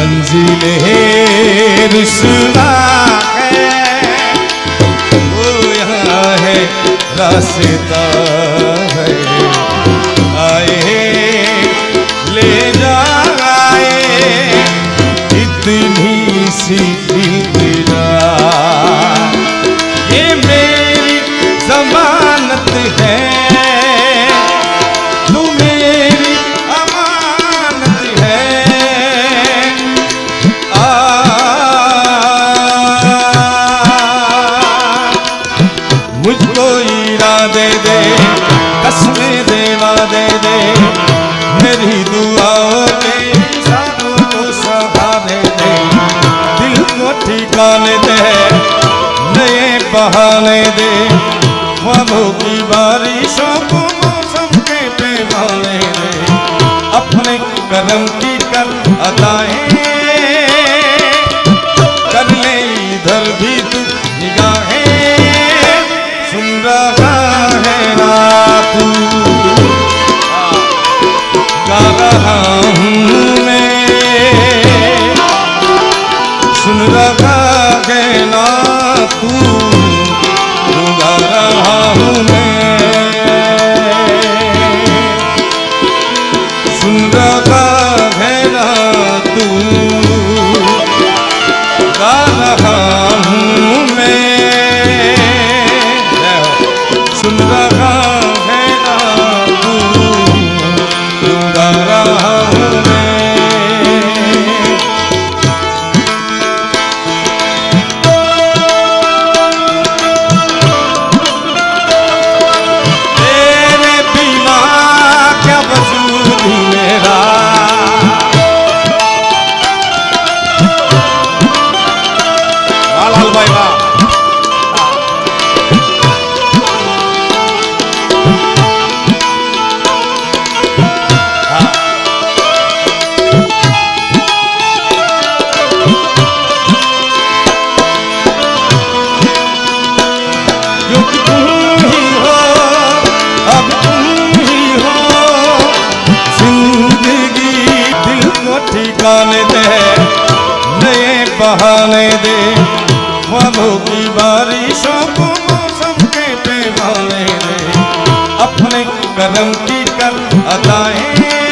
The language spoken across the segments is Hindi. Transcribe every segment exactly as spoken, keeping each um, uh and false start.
मंजिलें रुसवा है, वो यहाँ है रास्ता है, आए ले जाए इतनी सी इल्तिजा, ये मेरी जमानत है, तू मेरी अमानत है, आ मुझको इरादे दे, कसमें देवा दे दे, मेरी दुआओं में सारों को सहारे दे, दिल को ठिकाने दे, नए बहाने दे, ख्वाबों की बारिशों को मौसम के पैमाने दे, अपने करम की कर अदाएं कर ले इधर भी तू निगाहें, सुन रहा है ना तू, गा रहा हूँ मैं, सुन रहा है ना तू, गा रहा हूँ मैं, सुन रहा है ना तू, गा रहा हूँ मैं, सुन रहा है ना तू, गा रहा हूँ मैं। तेरे बिना क्या वजूद मेरा, लाल भाई वाह, क्योंकि तुम ही हो, अब तुम ही हो, जिंदगी दिल को ठिकाने दे, नए बहाने दे, ख्वाबों की बारिशों को मौसम के पैमाने दे, अपने करम की कर अदाएं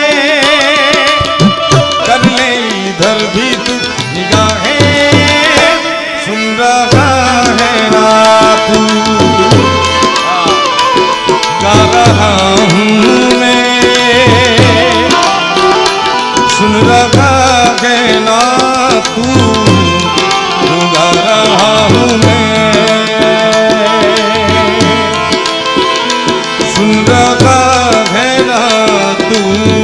कर ले इधर भी तू निगाहें, सुन रहा है ना तू, गा रहा हूँ मैं, सुन रहा है ना तू, गा रहा हूँ मैं, सुन रहा है ना तू,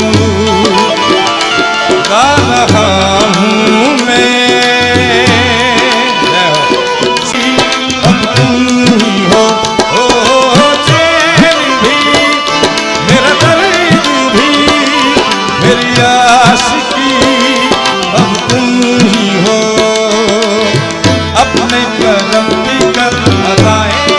गा रहा हूँ मैं, अब तुम ही हो, ओ चैन भी, मेरा दर्द भी, मेरी आशिकी, अब तुम ही हो, अपने करम की कर अदाएं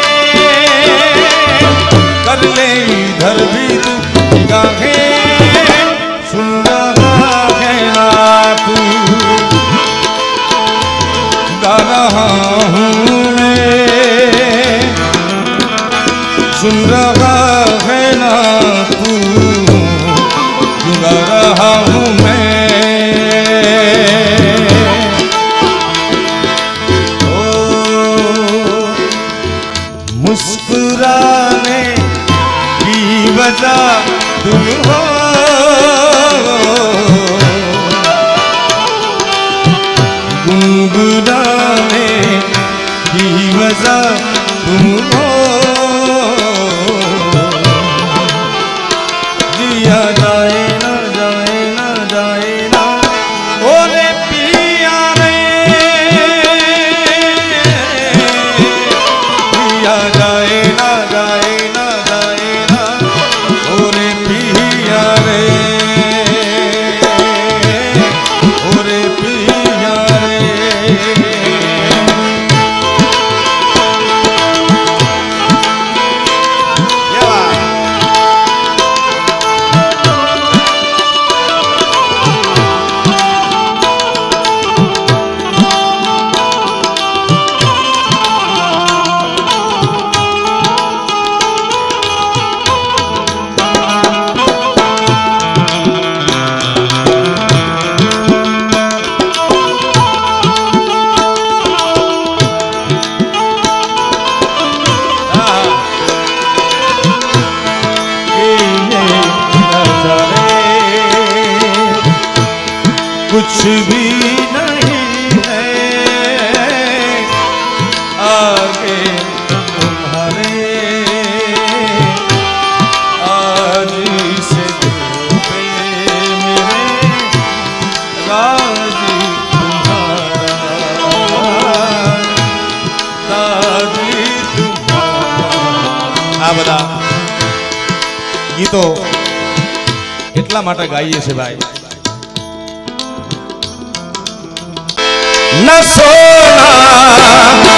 कर ले इधर भी तू निगाहें, सुन रहा है ना तू, गा रहा हूँ मैं, सुन रहा है ना तू, गा रहा हूँ मैं, ओ मुस्कुराने की वजह तुम हो, गुनगुनाने की वजह तुम हो, जिया जाए ना जाए ना जाए ना, ओरे पिया रे, जिया जाए ना जाए ना जाए ना, ओरे कुछ भी नहीं है आगे तुम्हारे। आज से दिल पे मेरे राज तुम्हारा, राज तुम्हारा। आ बता गीतो એટલા માટે ગાઈએ છે ભાઈ। न सोना